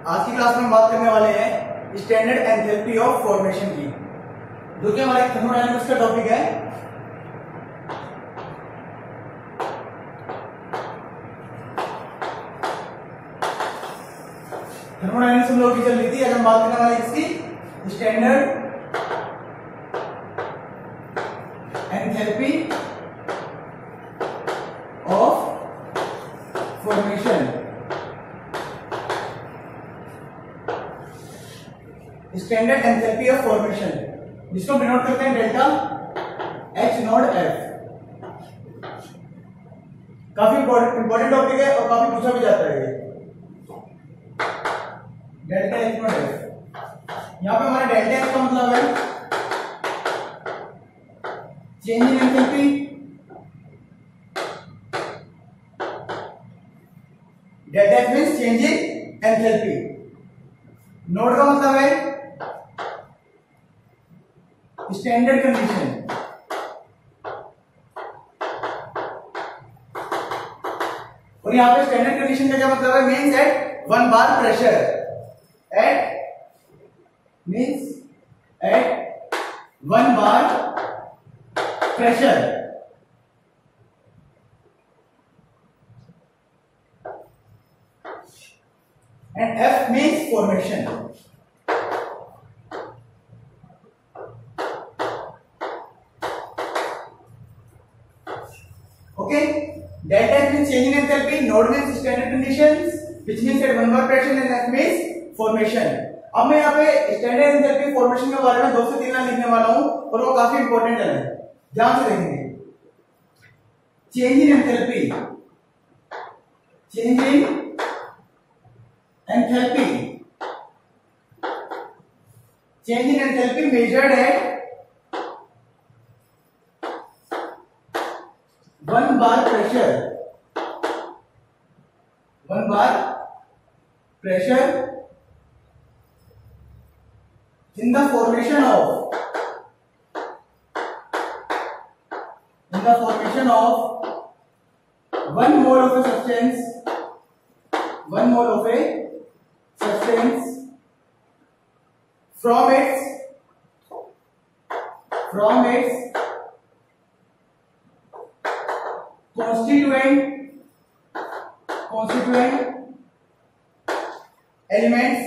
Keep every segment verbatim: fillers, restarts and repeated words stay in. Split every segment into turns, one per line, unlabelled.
आज की क्लास में बात करने वाले हैं स्टैंडर्ड एंथैल्पी ऑफ फॉर्मेशन की, जो कि हमारे थर्मोडायनामिक्स का टॉपिक है। थर्मोडायनामिक्स हम लोग की चल रही थी। आज हम बात करने वाले इसकी standard enthalpy of formation. Standard enthalpy of formation, जिसको डिनोट करते हैं डेल्टा एच नॉट एफ। काफी इंपॉर्टेंट टॉपिक है और काफी पूछा भी जाता है। डेल्टा एच नॉट एफ, यहां पे हमारा डेल्टा एच का मतलब है change in enthalpy, delta H means change in enthalpy. Naught का मतलब है स्टैंडर्ड कंडीशन, और यहां पे स्टैंडर्ड कंडीशन का क्या मतलब है? Means at one bar pressure, at means at one bar pressure. And F means formation. Okay, delta H means change in enthalpy, node means standard conditions, which means at one bar pressure, and F means formation. अब मैं यहाँ पे standard enthalpy formation के बारे में दो से तीन लाइन लिखने वाला हूँ और वो काफी इंपॉर्टेंट है, ध्यान से देखेंगे। Change in enthalpy, change in enthalpy, change in enthalpy measured at one bar pressure, one bar pressure in the formation of, in the formation of one mole of a substance, one mole of a substance from its, from its constituent, constituent elements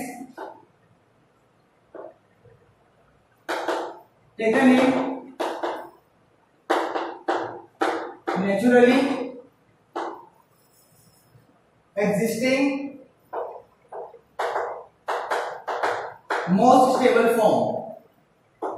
taken in naturally existing most stable form,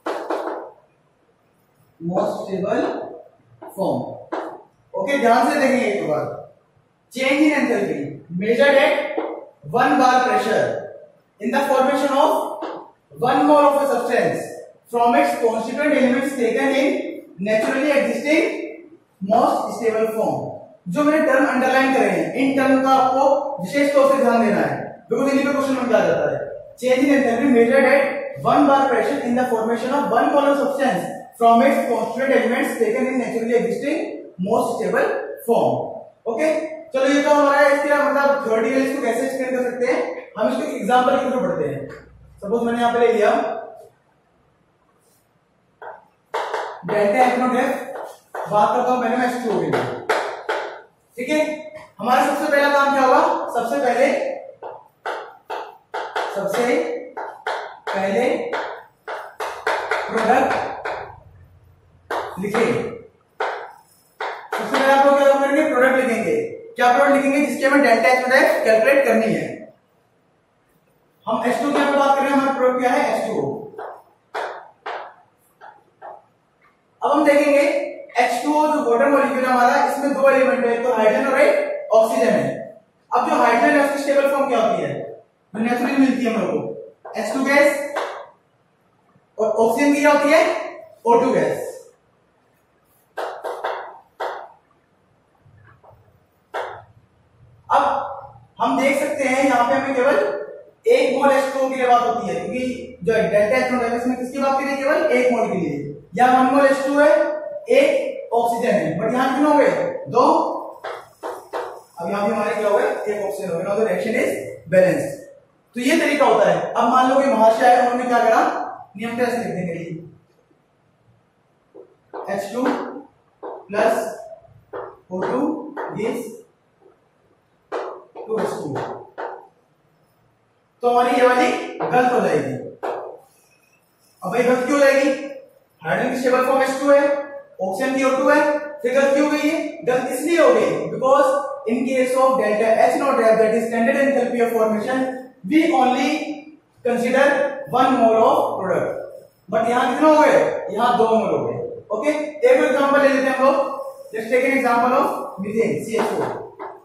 most stable form। Okay, ध्यान से देखेंगे एक बार। Change in enthalpy measured at one bar pressure in the formation of one mole of a substance from its constituent elements taken in naturally existing most stable form। जो मैंने term underline करे हैं, in term का आपको विशेष तौर से ध्यान देना है, बिकॉज इन्हीं पे क्वेश्चन बन जाता है। Change in enthalpy measured at one bar pressure in the formation of one mole of substance from its constituent elements taken in naturally existing most stable form। Okay, चलो ये तो हमारा है। इसके मतलब थ्योरेटिकली इसको कैसे एक्सप्लेन कर सकते हैं, हम इसको एग्जांपल के थ्रू पढ़ते हैं। सपोज मैंने यहाँ पे ले लिया डेल्टा एच नॉट एफ, बात करता हूं मैंने मैं एच टू ओ के लिए, ठीक है। हमारा सबसे पहला काम क्या होगा? सबसे पहले सबसे पहले प्रोडक्ट लिखे। सबसे पहले आप लोग क्या करेंगे? प्रोडक्ट लिखेंगे। क्या प्रोडक्ट लिखेंगे? जिसके हमें delta H naught F calculate करनी है। हम एच टू की यहाँ पे बात कर रहे हैं, हमारा प्रोडक्ट क्या है? H two O. अब हम देखेंगे एच टू ओ जो वाटर मॉलिक्यूल है हमारा, इसमें दो एलिमेंट है, एक तो हाइड्रोजन और एक ऑक्सीजन है। अब जो हाइड्रोजन है उसकी स्टेबल फॉर्म क्या होती है? जो नेचुरली मिलती है हम लोगों को, एच टू गैस, और ऑक्सीजन की क्या होती है? O two gas. अब हम देख सकते हैं यहाँ पे हमें केवल एक मोल एच टू ओ की लिए बात होती है, क्योंकि जो डेल्टा एच नॉट एफ इसमें किसकी बात करें? केवल एक मोल के लिए। या वन मोल एच टू है, एक ऑक्सीजन है, बट यहां कितने हो गए? दो। अब यहाँ भी हमारे क्या हुआ, एक ऑप्शन हो गया, रिएक्शन इज बैलेंस्ड। तो ये तरीका होता है। अब मान लो कि महाशय आए, उन्होंने क्या करा, नियम तो ऐसे लिख देंगे H two plus O two gives two H two, तो हमारी ये वाली गलत हो जाएगी। अब भाई गलत क्यों हो जाएगी, हाइड्रोजन की स्टेबल फॉर्म एच टू है, ऑक्सीजन की ओ टू है, फिर गलत क्यों हो गई है, गलत इसलिए हो गई because in case of delta H naught F that is standard enthalpy of formation we only consider one mole of product, but यहां कितना हो गए, यहां दो मोल हो गए। ओके, एक एग्जांपल ले लेते हैं हम लोग, let's take an example of methane C H four.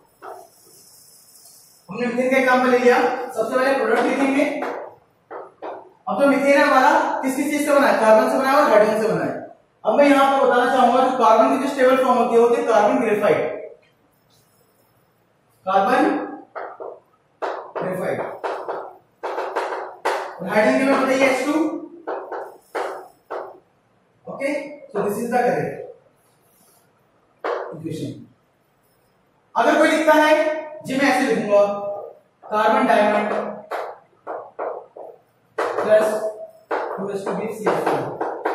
हमने मीथेन का एग्जांपल ले लिया, सबसे पहले प्रोडक्ट लिखेंगे। अब तो मीथेन है हमारा किस किस चीज से बना है, कार्बन से बना है और हाइड्रोजन से बना है। अब मैं यहां पर बताना चाहूंगा जो कार्बन की जो स्टेबल फॉर्म होती है होती है कार्बन ग्रेफाइट, कार्बन ग्रेफाइट, और हाइड्रोजन की में बताइए H two. Okay, so this is the correct equation. अगर कोई लिखता है जी, मैं ऐसे लिखूंगा carbon diamond plus two H two gives C H two.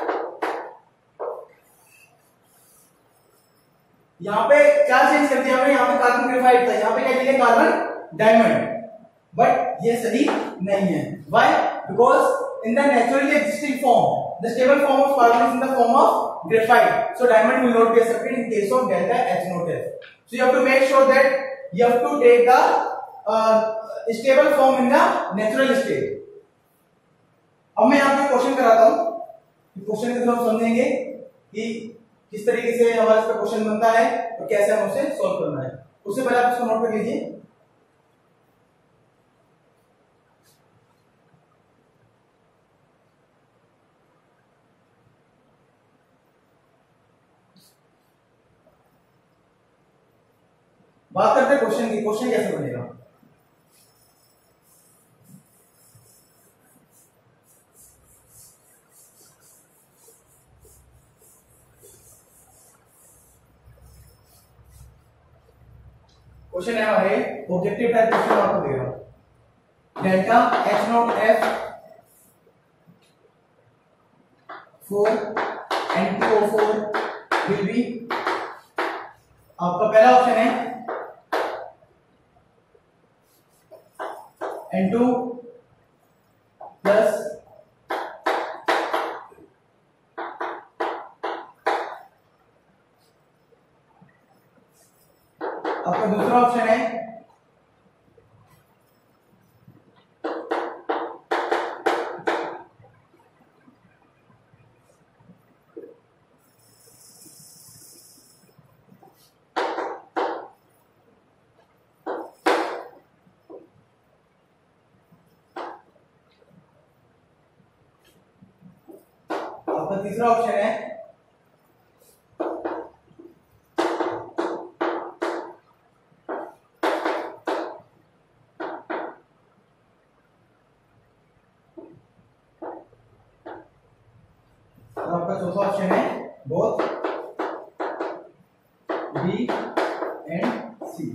यहां पे क्या चेंज कर दिया हमने, यहां पे कार्बन ग्रेफाइट था, यहां पे क्या लिखा कार्बन डायमंड, बट ये सही नहीं है। Why, because in the naturally existing form the stable form of carbon is in the form of graphite, so diamond will not be accepted in case of delta H naught F. So you have to make sure that you have to take the uh, stable form in the natural state. अब मैं आपको question कराता हूं, question के through हम समझेंगे कि किस तरीके से हमारा इसका क्वेश्चन बनता है और कैसे हम उसे सॉल्व करना है। उससे पहले आप इसको नोट कर लीजिए। बात करते हैं क्वेश्चन की, क्वेश्चन कैसे बनेगा। क्वेश्चन है हमारे ऑब्जेक्टिव टाइप क्वेश्चन आपको देगा, delta H naught F for N two O four will be, आपका पहला ऑप्शन है एन टू प्लस आपका दूसरा ऑप्शन है आपका तीसरा ऑप्शन है और आपका चौथा ऑप्शन है बोथ बी एंड सी।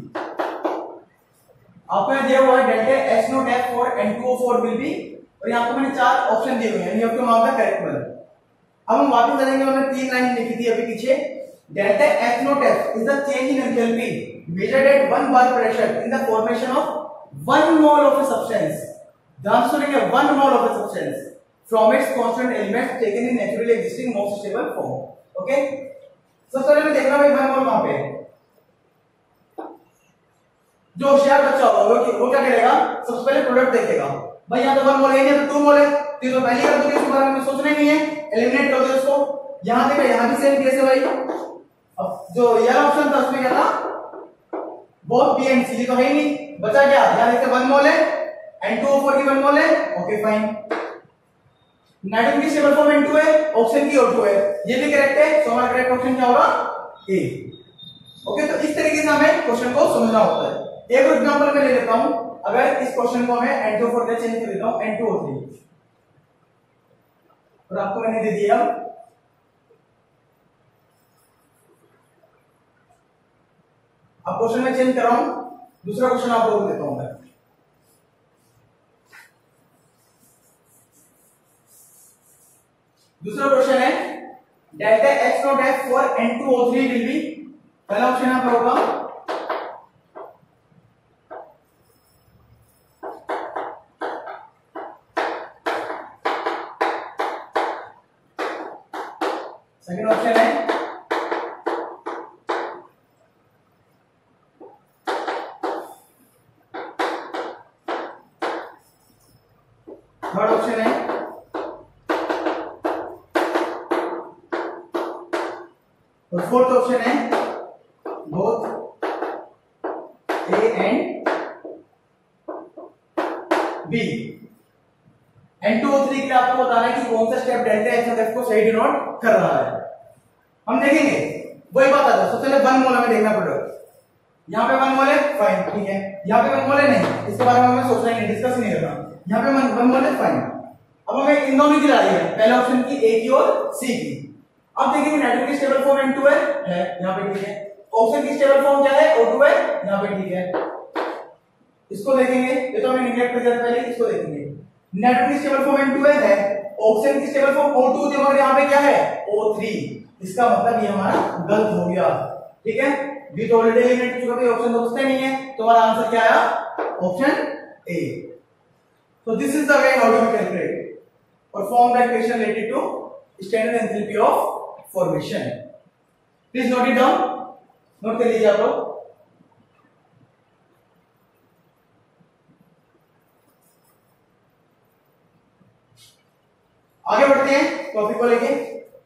आपको दिया हुआ है delta H naught F for N two O four will be, और यहाँ पे मैंने चार ऑप्शन दिए हुए हैं, you have to mark the correct one. अब हम वापस चलेंगे, मैंने तीन लाइन लिखी थी अभी पीछे, delta H naught F is the change in enthalpy measured at one bar pressure in the formation of one mole of a substance. ध्यान से सुनेंगे, one mole of a substance from its constant elements taken in naturally existing most stable form. Okay, सबसे पहले मैं देखना भाई one mole कहां पे है। जो होशियार बच्चा होगा वो, वो क्या करेगा, सबसे पहले प्रोडक्ट देखेगा, भाई यहां तो वन मोल है, यहां तो टू मोल है, तो पहले कर दोगे, इसके बारे में सोचना ही नहीं है, एलिमिनेट कर दो इसको। यहां देखो, यहां भी सेम केस है भाई। अब जो ये ऑप्शन था उसमें क्या था, बोथ बी एंड सी, तो है ही नहीं, बचा क्या, यहां देखते वन मोल है, एन टू ओ फोर की वन मोल है, ओके फाइन। नाइट्रोजन की स्टेबल फॉर्म एन टू है, ऑक्सीजन की ओ टू है, ये भी करेक्ट है, तो हमारा करेक्ट ऑप्शन क्या होगा, ए। ओके, तो इस तरीके से हमें क्वेश्चन को समझना होता है। एक एग्जांपल मैं ले लेता हूं, अगर इस क्वेश्चन को मैं एन टू ओ फोर से चेंज कर देता हूं एन टू ओ थ्री, और आपको मैंने दे दिया अब क्वेश्चन में चेंज कर रहा हूं, दूसरा क्वेश्चन आप लोगों को देता हूं मैं। दूसरा क्वेश्चन है delta X naught F for N two O three will be, पहला ऑप्शन यहाँ पर होगा सेकंड ऑप्शन है थर्ड ऑप्शन है और फोर्थ ऑप्शन है both A and B. N two O three के लिए आपको बताना है कि कौन सा स्टेप डेल्टा एक्स और एफ को सही डिनोट कर रहा है। हम देखेंगे वही बात आता है। सबसे पहले वन मोल हमें देखना पड़ेगा। यहाँ पे वन मोल है, फाइन, ठीक है। यहाँ पे वन मोल है, नहीं, इसके बारे में हमें सोचना ही नहीं, डिस्कस नहीं करना। यहाँ पे वन मोल है, फाइन। अब हमें इन दोनों की ला रही है, पहले ऑप्शन की, ए की और सी की। अब देखेंगे नाइट्रोजन की स्टेबल फॉर्म एन टू है, है यहाँ पे, ठीक है। ऑक्सीजन की स्टेबल फॉर्म क्या है, ओ टू है, यहाँ पे, ठीक है। इसको देखेंगे, ये तो हमें निगलेक्ट कर दिया था पहले, इसको देखेंगे। नाइट्रोजन की स्टेबल फॉर्म एन टू है, है। ऑक्सीजन की स्टेबल फॉर्म ओ टू थी, मगर यहाँ पे क्या है, ओ थ्री। इसका मतलब ये हमारा गलत हो गया, ठीक है। बी तो ऑलरेडी एलिमिनेट हो चुका है, ऑप्शन तो बचता नहीं है, तो हमारा आंसर क्या आया, option A. So this is the way how to calculate or form the equation related to standard enthalpy of formation. Please note it down. Note कर लीजिए आप लोग। आगे बढ़ते हैं टॉपिक को लेके।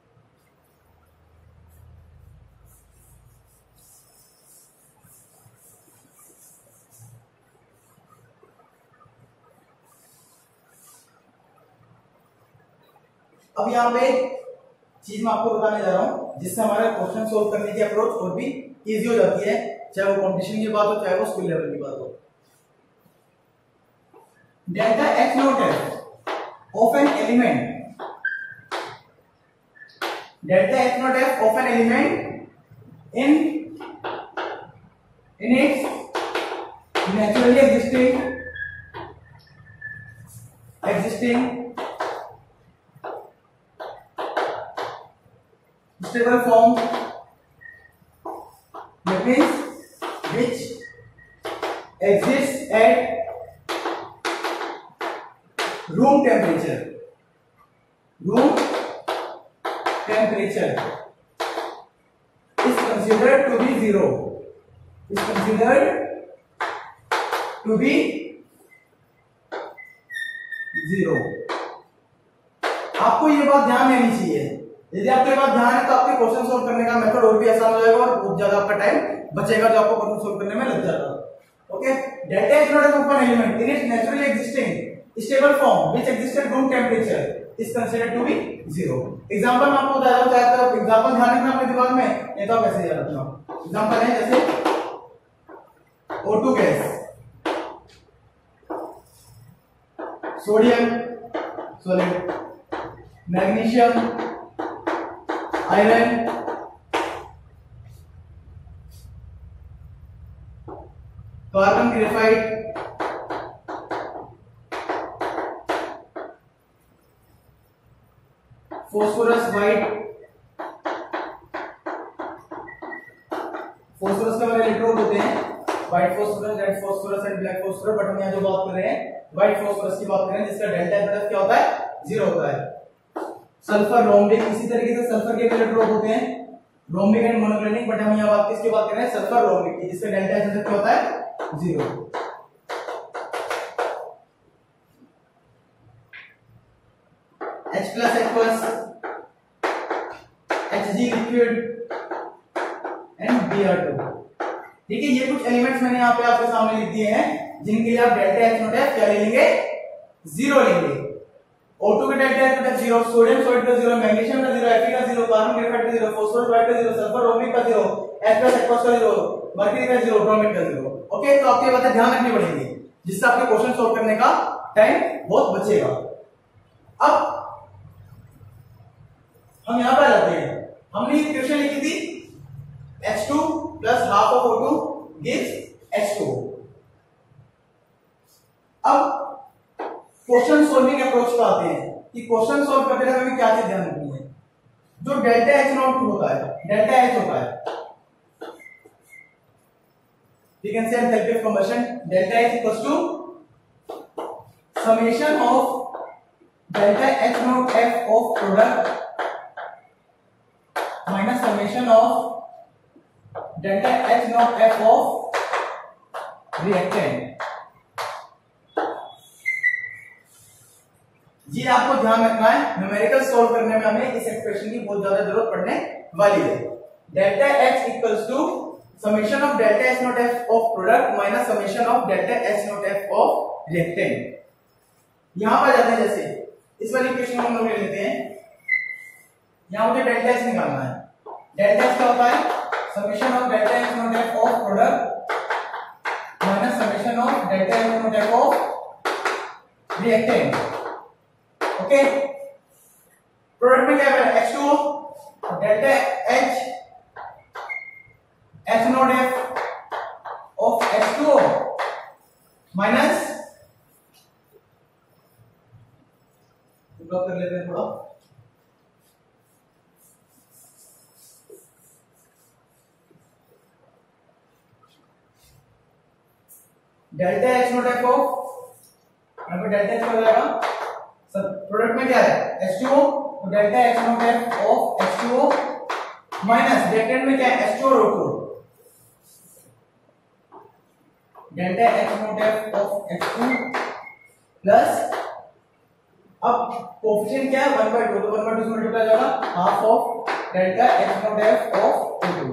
अब यहाँ पे चीज मैं आपको बताने जा रहा हूं जिससे हमारा क्वेश्चन सोल्व करने की अप्रोच और भी इजी हो जाती है, चाहे वो कंपटीशन की बात हो चाहे वो स्कूल लेवल की बात हो। Delta X naught F of an element, delta X naught F of an element in in its naturally existing existing stable form, that means which exists at room temperature, room temperature is considered to be zero, is considered to be zero। आपको ये बात ध्यान देनी चाहिए। यदि आपके पास ध्यान है तो आपके क्वेश्चन सोल्व करने का मेथड और भी आसान हो जाएगा और बहुत ज्यादा आपका टाइम बचेगा जो आपको क्वेश्चन सोल्व करने में लग जाएगा। Okay, delta X naught F of an element in its naturally existing stable form which exists at room temperature is considered to be zero. Example मैं आपको बताया चाहे तो एग्जांपल ध्यान रखना अपने दिमाग में, नहीं तो आप ऐसे याद रखना। एग्जांपल है जैसे O two gas, sodium solid, magnesium, iron, carbon graphite, phosphorus white, phosphorus के हमारे इलेक्ट्रोड होते हैं, white phosphorus, red phosphorus and black phosphorus. But हम यहाँ जो बात कर रहे हैं व्हाइट फॉस्फोरस की बात कर रहे हैं जिसका डेल्टा एफ क्या होता है, जीरो होता है। सल्फर, रोम्बिक, इसी तरीके से सल्फर के इलेक्ट्रोड होते हैं, रोम्बिक एंड मोनोक्लिनिक। बट हम यहाँ बात किसकी बात कर रहे हैं, सल्फर रोम्बिक की, जिसका डेल्टा एफ क्या होता है, zero. H plus aqueous, Hg liquid and B R two. ठीक है, ये कुछ एलिमेंट्स मैंने यहाँ पे आपके सामने लिख दिए हैं जिनके लिए आप डेल्टा एच नॉट एफ क्या ले लेंगे, जीरो लेंगे। O टू का delta H naught F zero, sodium salt का जीरो, मैग्नीशियम का जीरो, Fe का जीरो, कार्बन ग्रेफाइट का जीरो, फॉस्फोरस व्हाइट का जीरो, सल्फर रोमिक का जीरो, H प्लस एक्वस का जीरो, मर्क्यूरी का जीरो, ब्रोमीन का जीरो। ओके, तो आपको ये बातें ध्यान रखनी पड़ेंगी जिससे आपके क्वेश्चन सॉल्व करने का टाइम बहुत बचेगा। अब हम यहां पर आ जाते हैं। हमने ये इक्वेशन लिखी थी H two plus half of O two gives H two. अब क्वेश्चन सॉल्विंग अप्रोच पे आते हैं कि क्वेश्चन सॉल्व करते समय हमें क्या चीज ध्यान रखनी है। जो डेल्टा एच नॉट होता है, डेल्टा एच होता है, we can say enthalpy of combustion delta H equals to summation of delta H naught F of product minus summation of delta H naught F of reactant। जी आपको ध्यान रखना है, numerical solve करने में हमें इस एक्सप्रेशन की बहुत ज्यादा जरूरत पड़ने वाली है। Delta H equals to summation of delta H naught F of product minus summation of delta H naught F of reactant। यहां पर जाते हैं, जैसे इस वाली इक्वेशन हम लोग ले लेते हैं, यहां मुझे डेल्टा H निकालना है। डेल्टा H क्या होता है? summation of delta H naught F of product minus summation of delta H naught F of reactant। Okay, product में क्या है? H two O, delta H H naught F of H two O minus, drop कर लेते हैं थोड़ा, delta H naught F of, यहाँ पे delta H हो जाएगा, सब प्रोडक्ट में क्या है? H टू O, तो delta H naught F of H two O minus reactant में क्या है? H two O O two, delta H naught F of H two plus, अब कोफिशिएंट क्या है? वन बाय टू, तो वन बाय टू से multiply हो जाएगा half of delta H naught F of O two.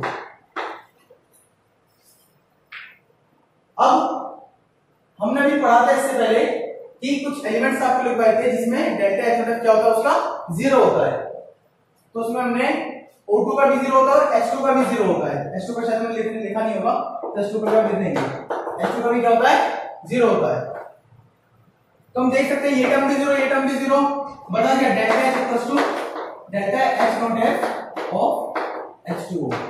अब हमने भी पढ़ा था इससे पहले कि कुछ एलिमेंट्स आपको लिखवाए थे जिसमें डेल्टा H naught F क्या होता है? उसका जीरो होता है, तो उसमें हमने O टू का भी जीरो होता है और H टू का भी जीरो होता है। H टू का शायद मैंने लिखा नहीं होगा, तो H टू का भी लिख देंगे। H टू का भी क्या होता है? जीरो होता है। तो हम देख सकते हैं ये टर्म भी जीरो, ये टर्म भी जीरो, बता दिया delta H equals to delta H naught F of H two O।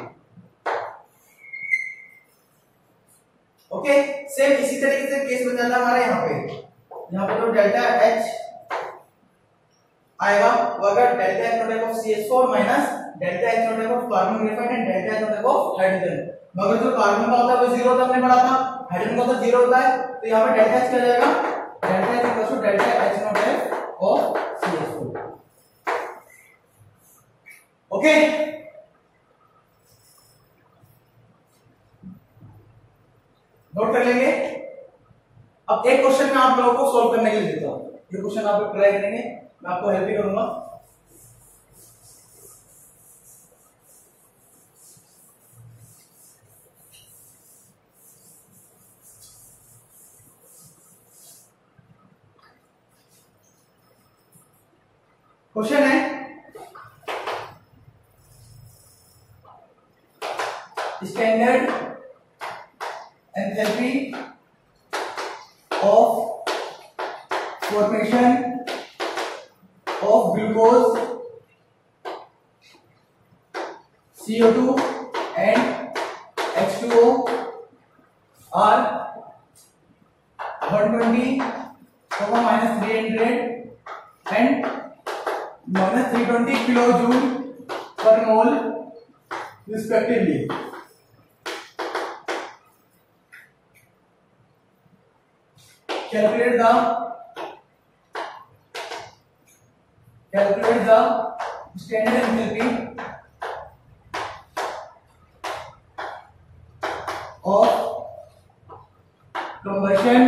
Okay, same इसी तरीके से केस बन जाता है हमारा यहाँ पे, यहाँ पे तो डेल्टा H आएगा वो अगर delta H naught F of C H four minus delta H naught F of carbon graphite and delta H naught F of hydrogen, मगर जो कार्बन का होता है वो जीरो होता है, हमने पढ़ा था, हाइड्रोजन का तो जीरो होता है, तो यहाँ पे डेल्टा H क्या जाएगा? Delta H equals to delta H naught F of C H four. Okay, note कर लेंगे। अब एक क्वेश्चन मैं आप लोगों को सॉल्व करने के लिए देता हूं, ये क्वेश्चन आप लोग ट्राई करेंगे, मैं आपको हेल्प भी करूंगा। क्वेश्चन है, standard enthalpy of formation of glucose C O two and H two O are one twenty, minus three hundred and minus three hundred twenty kilojoule per mole respectively। Calculate the calculate the standard enthalpy of combustion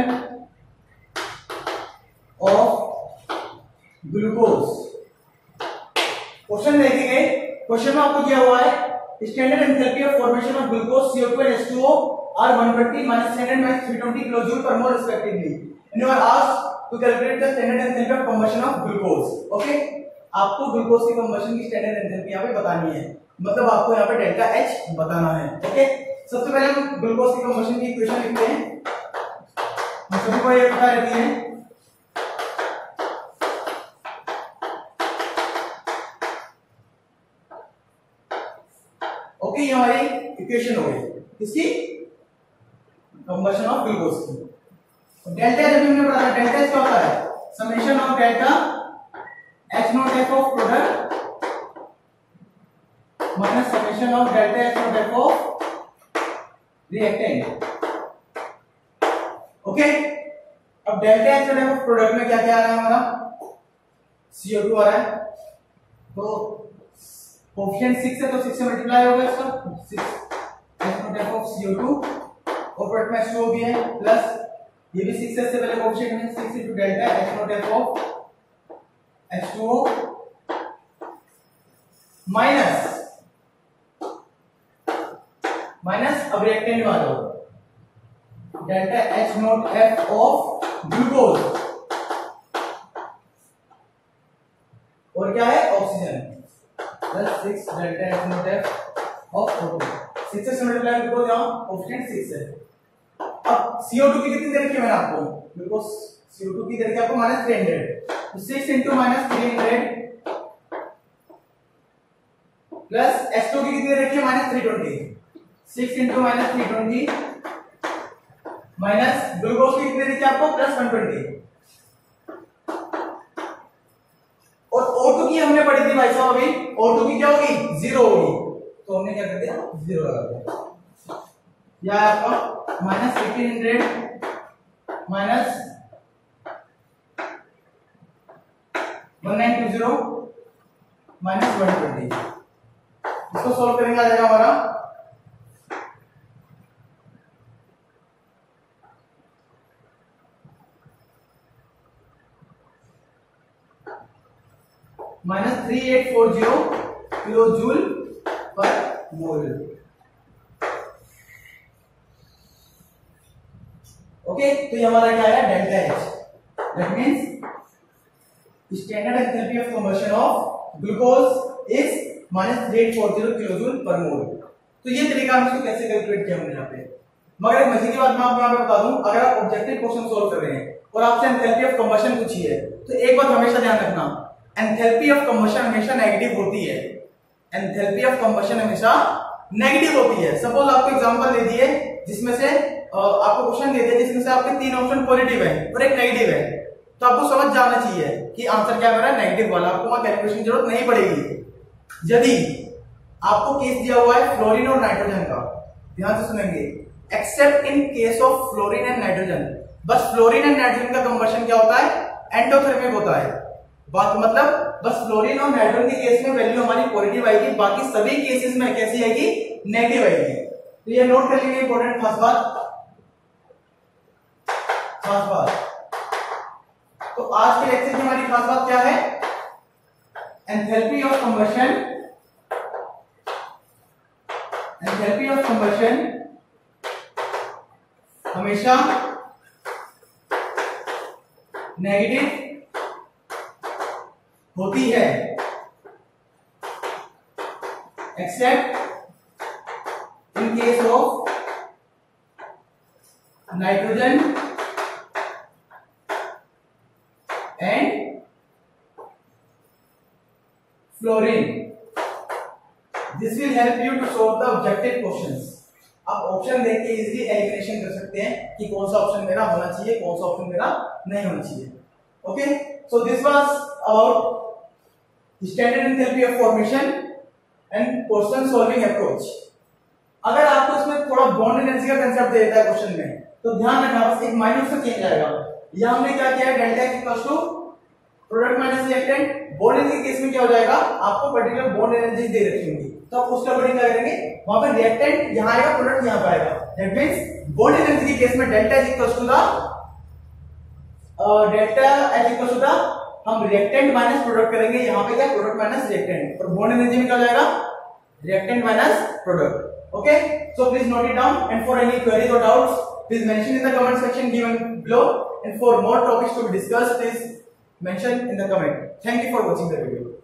of glucose। Question देखेंगे, question में आपको दिया हुआ है standard enthalpy of formation of glucose C O two and H two O are one twenty minus three hundred minus three hundred twenty kilojoule per mole respectively, and you are asked to calculate the standard enthalpy of combustion of glucose। Okay, आपको glucose की combustion की standard enthalpy यहाँ पे बतानी है, मतलब आपको यहाँ पे डेल्टा H बताना है। ओके, सबसे पहले हम ग्लूकोज की कंबशन की इक्वेशन लिखते हैं, हम सभी को ये पता रहती है। ओके, ये हमारी इक्वेशन हो गई किसकी? कंबशन ऑफ ग्लूकोज की। डेल्टा जब हमने पढ़ा था, डेल्टा क्या होता है? Summation of delta H naught F of product formation of delta H naught F of reactant. Okay, अब delta H naught F of product में क्या क्या आ रहा है हमारा, सी ओ टू आ रहा है, तो कोएफिशिएंट सिक्स है तो सिक्स से मल्टीप्लाई होगा इसका, six H naught F of C O two, और प्रोडक्ट में एच टू ओ भी है, प्लस ये भी सिक्स से पहले कोएफिशिएंट है, six into delta H naught F of H two O minus minus अब रिएक्टेंट में आ जाओ, delta H naught F of glucose, और क्या है oxygen, plus six delta H naught F of O two, six से multiply glucose यहां coefficient six है। अब सी ओ टू की कितनी दे रखी है मैंने आपको, ग्लूकोज सी ओ टू की दे रखी है आपको माइनस थ्री हंड्रेड, तो six into minus three hundred plus H two की कितनी दे रखी है minus three twenty, six into minus three twenty minus glucose की कितनी देखिए आपको प्लस वन ट्वेंटी, और ओ टू की हमने पढ़ी थी भाई साहब अभी, ओ टू की क्या होगी जीरो होगी, तो हमने क्या कर दिया जीरो लगा दिया, या आपका minus eighteen hundred minus one nine two zero minus one twenty, इसको सॉल्व करेंगे आ जाएगा हमारा minus three eight four zero kilo joule per mole. Okay, तो ये हमारा क्या है delta H, that means standard enthalpy of combustion of glucose is minus three eight four zero kilo joule per mole. तो ये तरीका हम इसको कैसे कैलकुलेट किया हमने यहाँ पे, मगर एक मजे की बात मैं आपको यहाँ पे बता दूं, अगर आप ऑब्जेक्टिव क्वेश्चन सोल्व कर रहे हैं और आपसे एंथैल्पी ऑफ कंबशन पूछी है, तो एक बात हमेशा ध्यान रखना, एंथैल्पी ऑफ कंबशन हमेशा नेगेटिव होती है, एंथैल्पी ऑफ कंबशन हमेशा नेगेटिव होती है। सपोज आपको एग्जांपल दे दिए जिसमें से आपको क्वेश्चन दे दिया जिसमें से आपके तीन ऑप्शन पॉजिटिव है और एक नेगेटिव है, तो आपको समझ जाना चाहिए कि आंसर क्या मेरा नेगेटिव वाला, आपको वहां कैलकुलेशन की जरूरत नहीं पड़ेगी। यदि आपको केस दिया हुआ है फ्लोरीन और नाइट्रोजन का, ध्यान से सुनेंगे, except in case of fluorine and nitrogen, बस फ्लोरीन एंड नाइट्रोजन का कंबशन क्या होता है एंडोथर्मिक होता है, बात मतलब बस फ्लोरीन और नाइट्रोजन के केस में वैल्यू हमारी पॉजिटिव आएगी, बाकी सभी केसेस में कैसी आएगी नेगेटिव आएगी। तो ये नोट कर लीजिए इंपॉर्टेंट खास बात, खास बात। तो आज के लेक्चर की हमारी खास बात क्या है, enthalpy of combustion, enthalpy of combustion हमेशा नेगेटिव होती है except in case of nitrogen and fluorine. This will help you to solve the objective questions. आप ऑप्शन देख के इजीली एलिमिनेशन कर सकते हैं कि कौन सा ऑप्शन मेरा होना चाहिए, कौन सा ऑप्शन मेरा नहीं होना चाहिए। Okay, so this was about standard enthalpy of formation and question solving approach. अगर आपको इसमें थोड़ा बॉन्ड एनर्जी का कंसेप्ट दे देता है क्वेश्चन में, तो ध्यान रखना बस एक माइन्यूट सा चेंज आएगा। यहां हमने क्या किया है, delta X equals to product minus reactant, bond energy के केस में क्या हो जाएगा, आपको पर्टिकुलर बॉन्ड एनर्जी दे रखी होगी, तो आप उसके अकॉर्डिंग क्या करेंगे, वहां पे रिएक्टेंट यहां आएगा, प्रोडक्ट यहां पे आएगा। दैट मींस बॉन्ड एनर्जी के केस में delta is equals to the delta H equals to the हम रिएक्टेंट माइनस प्रोडक्ट करेंगे, यहां पे क्या प्रोडक्ट माइनस रिएक्टेंट, और बॉन्ड एनर्जी में क्या हो जाएगा reactant minus product. Okay, so please note it down and for any queries और doubts please mention in the comment section given below, and for more topics to be discussed please mention in the comment. Thank you for watching the video.